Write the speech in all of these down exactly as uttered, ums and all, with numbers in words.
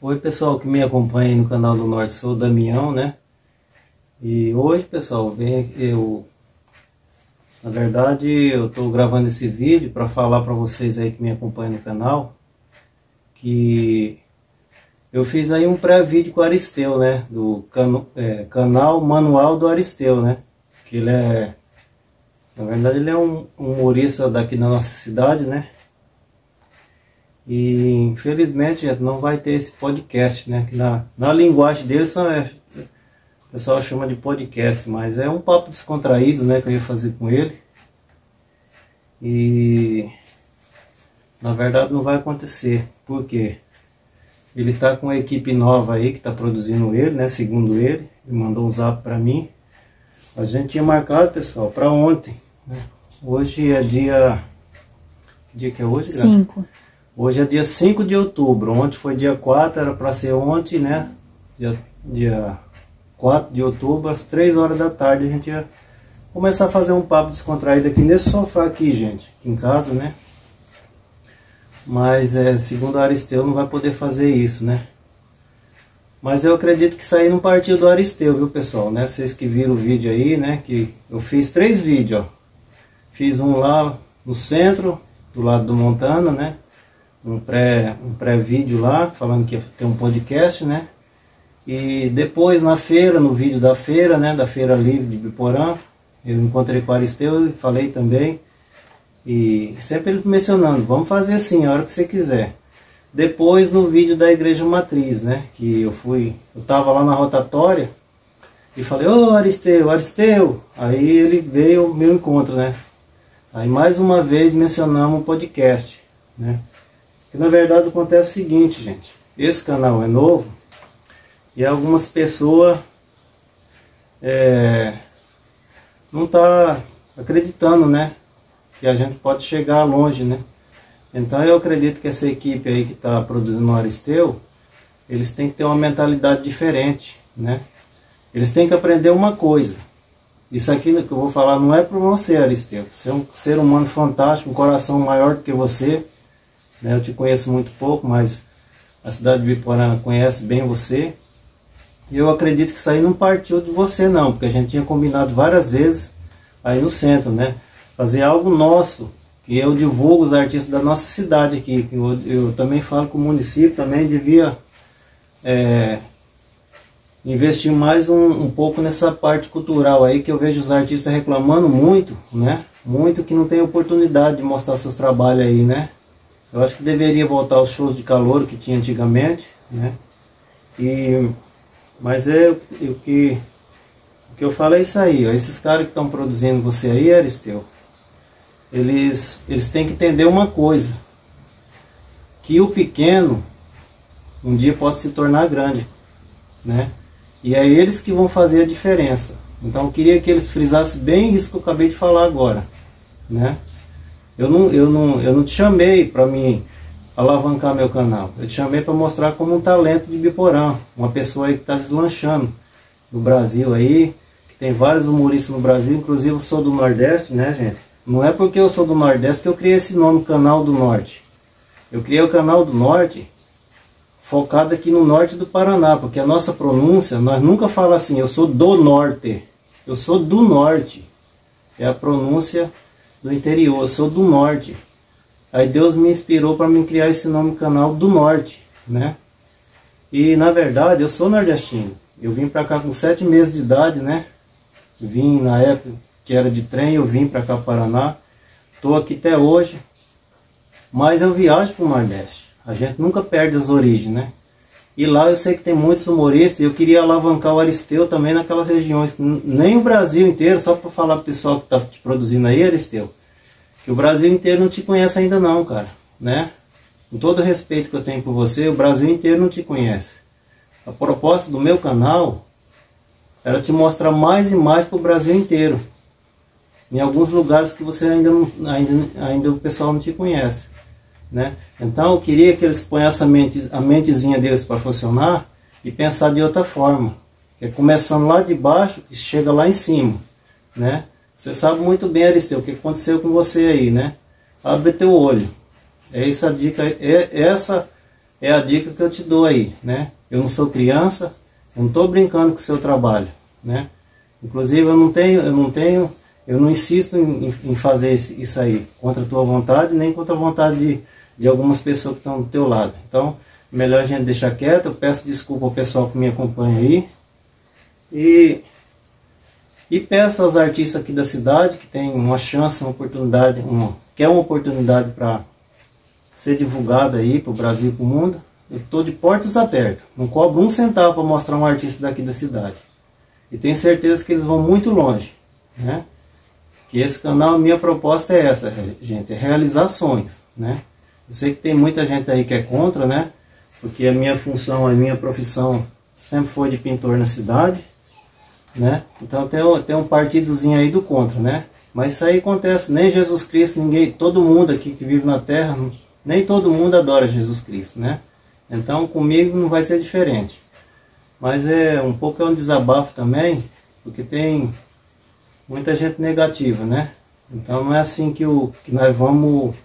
Oi pessoal que me acompanha aí no canal do Norte, sou o Damião, né? E hoje pessoal, vem eu, na verdade eu tô gravando esse vídeo para falar para vocês aí que me acompanham no canal, que eu fiz aí um pré-vídeo com o Aristeu, né? Do cano, é, canal Manual do Aristeu, né? Que ele é, na verdade ele é um, um humorista daqui da nossa cidade, né? E infelizmente não vai ter esse podcast, né? Que na, na linguagem dele são, é, o pessoal chama de podcast, mas é um papo descontraído, né? Que eu ia fazer com ele. E na verdade não vai acontecer. Por quê? Ele tá com uma equipe nova aí que tá produzindo ele, né? Segundo ele, ele mandou um zap pra mim. A gente tinha marcado, pessoal, para ontem, né? Hoje é dia... Que dia que é hoje? cinco. Hoje é dia cinco de outubro, ontem foi dia quatro, era para ser ontem, né? Dia, dia quatro de outubro, às três horas da tarde, a gente ia começar a fazer um papo descontraído aqui nesse sofá aqui, gente, aqui em casa, né? Mas, é, segundo o Aristeu, não vai poder fazer isso, né? Mas eu acredito que isso aí não partiu do Aristeu, viu, pessoal, né? Vocês que viram o vídeo aí, né? Que eu fiz três vídeos, ó. Fiz um lá no centro, do lado do Montana, né? um pré um pré-vídeo lá, falando que ia ter um podcast, né? E depois na feira, no vídeo da feira, né? Da Feira Livre de Biporã, eu encontrei com o Aristeu e falei também. E sempre ele mencionando, vamos fazer assim, a hora que você quiser. Depois no vídeo da Igreja Matriz, né? Que eu fui, eu tava lá na rotatória e falei, ô Aristeu, Aristeu! Aí ele veio ao meu encontro, né? Aí mais uma vez mencionamos um podcast, né? Que na verdade acontece o seguinte, gente, esse canal é novo e algumas pessoas é, não tá acreditando, né, que a gente pode chegar longe, né? Então eu acredito que essa equipe aí que está produzindo o Aristeu, eles têm que ter uma mentalidade diferente, né? Eles têm que aprender uma coisa. Isso aqui que eu vou falar não é para você, Aristeu. Você é um ser humano fantástico, um coração maior do que você. Eu te conheço muito pouco, mas a cidade de Biporã conhece bem você. E eu acredito que isso aí não partiu de você não, porque a gente tinha combinado várias vezes aí no centro, né? Fazer algo nosso, que eu divulgo os artistas da nossa cidade aqui. Que eu, eu também falo que o município também devia é, investir mais um, um pouco nessa parte cultural aí, que eu vejo os artistas reclamando muito, né? Muito que não tem oportunidade de mostrar seus trabalhos aí, né? Eu acho que deveria voltar aos shows de calor que tinha antigamente, né? E, mas é o que, o que, o que eu falo é isso aí, ó. Esses caras que estão produzindo você aí, Aristeu, eles, eles têm que entender uma coisa, que o pequeno um dia pode se tornar grande, né? E é eles que vão fazer a diferença. Então eu queria que eles frisassem bem isso que eu acabei de falar agora, né? Eu não, eu, não, eu não te chamei para me alavancar meu canal. Eu te chamei para mostrar como um talento de Biporã. Uma pessoa aí que está deslanchando no Brasil aí. Que tem vários humoristas no Brasil. Inclusive eu sou do Nordeste, né, gente? Não é porque eu sou do Nordeste que eu criei esse nome, Canal do Norte. Eu criei o Canal do Norte focado aqui no norte do Paraná. Porque a nossa pronúncia, nós nunca falamos assim, eu sou do Norte. Eu sou do Norte. É a pronúncia do interior, eu sou do norte. Aí Deus me inspirou para me criar esse nome, Canal do Norte, né? E na verdade eu sou nordestino. Eu vim para cá com sete meses de idade, né? Vim na época que era de trem, eu vim para cá para Paraná. Estou aqui até hoje. Mas eu viajo para o Nordeste. A gente nunca perde as origens, né? E lá eu sei que tem muitos humoristas, e eu queria alavancar o Aristeu também naquelas regiões, nem o Brasil inteiro, só para falar para o pessoal que está te produzindo aí, Aristeu, que o Brasil inteiro não te conhece ainda não, cara, né? Com todo o respeito que eu tenho por você, o Brasil inteiro não te conhece. A proposta do meu canal era te mostrar mais e mais para o Brasil inteiro, em alguns lugares que você ainda, não, ainda, ainda o pessoal não te conhece. Né? Então eu queria que eles ponham a, mente, a mentezinha deles para funcionar e pensar de outra forma, que é começando lá de baixo e chega lá em cima, né? Você sabe muito bem, Aristeu, o que aconteceu com você aí, né? Abre teu olho. É essa a dica, é essa é a dica que eu te dou aí, né? Eu não sou criança, eu não estou brincando com o seu trabalho, né? Inclusive eu não tenho, eu não tenho, eu não insisto em, em fazer isso aí contra a tua vontade, nem contra a vontade de, de algumas pessoas que estão do teu lado. Então, melhor a gente deixar quieto. Eu peço desculpa ao pessoal que me acompanha aí. E, e peço aos artistas aqui da cidade que tem uma chance, uma oportunidade, uma, quer uma oportunidade para ser divulgado aí para o Brasil e para o mundo. Eu estou de portas abertas. Não cobro um centavo para mostrar um artista daqui da cidade. E tenho certeza que eles vão muito longe, né? Que esse canal, minha proposta é essa, gente, é realizar sonhos, né? Eu sei que tem muita gente aí que é contra, né? Porque a minha função, a minha profissão sempre foi de pintor na cidade, né? Então tem, tem um partidozinho aí do contra, né? Mas isso aí acontece, nem Jesus Cristo, ninguém, todo mundo aqui que vive na Terra, nem todo mundo adora Jesus Cristo, né? Então comigo não vai ser diferente. Mas é um pouco é um desabafo também, porque tem muita gente negativa, né? Então não é assim que, o, que nós vamos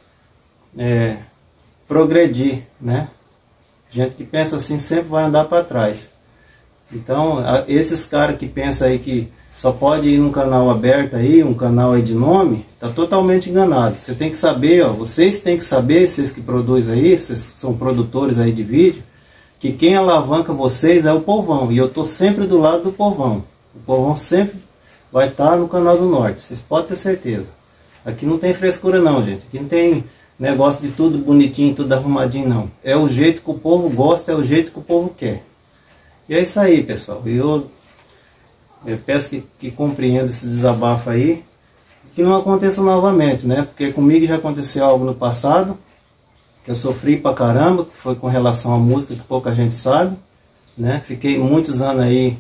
é, progredir, né? Gente que pensa assim sempre vai andar para trás. Então a, esses caras que pensam aí que só pode ir num canal aberto aí, um canal aí de nome, tá totalmente enganado. Você tem que saber, ó, vocês têm que saber, vocês que produzem aí, vocês são produtores aí de vídeo, que quem alavanca vocês é o povão. E eu tô sempre do lado do povão. O povão sempre vai estar no Canal do Norte. Vocês podem ter certeza. Aqui não tem frescura não, gente. Aqui não tem negócio de tudo bonitinho, tudo arrumadinho, não. É o jeito que o povo gosta, é o jeito que o povo quer. E é isso aí, pessoal. Eu, eu peço que, que compreenda esse desabafo aí. Que não aconteça novamente, né? Porque comigo já aconteceu algo no passado, que eu sofri pra caramba, que foi com relação à música, que pouca gente sabe, né? Fiquei muitos anos aí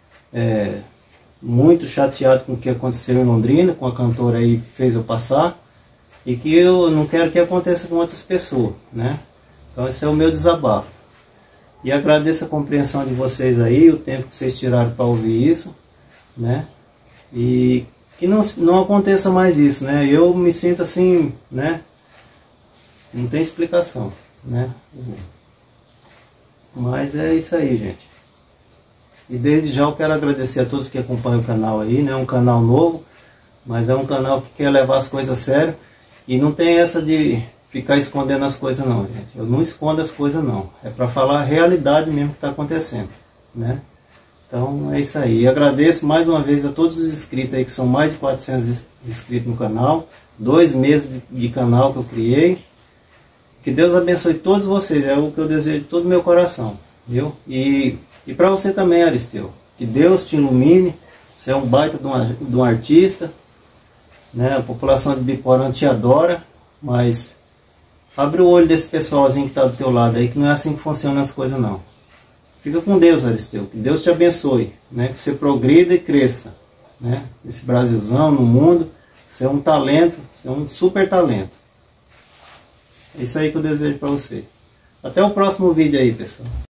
é, muito chateado com o que aconteceu em Londrina, com a cantora aí que fez eu passar, e que eu não quero que aconteça com outras pessoas, né? Então esse é o meu desabafo. E agradeço a compreensão de vocês aí, o tempo que vocês tiraram para ouvir isso, né? E que não, não aconteça mais isso, né? Eu me sinto assim, né? Não tem explicação, né? Mas é isso aí, gente. E desde já eu quero agradecer a todos que acompanham o canal aí, né? É um canal novo, mas é um canal que quer levar as coisas a sério. E não tem essa de ficar escondendo as coisas não, gente. Eu não escondo as coisas não. É para falar a realidade mesmo que está acontecendo, né? Então é isso aí. E agradeço mais uma vez a todos os inscritos aí, que são mais de quatrocentos inscritos no canal. Dois meses de, de canal que eu criei. Que Deus abençoe todos vocês, é o que eu desejo de todo o meu coração, viu? E, e para você também, Aristeu, que Deus te ilumine, você é um baita de um, de um artista, né? A população de Biporã te adora, mas abre o olho desse pessoalzinho que está do teu lado aí, que não é assim que funcionam as coisas não. Fica com Deus, Aristeu, que Deus te abençoe, né? Que você progrida e cresça, né? Nesse Brasilzão, no mundo, você é um talento, você é um super talento. É isso aí que eu desejo para você. Até o próximo vídeo aí, pessoal.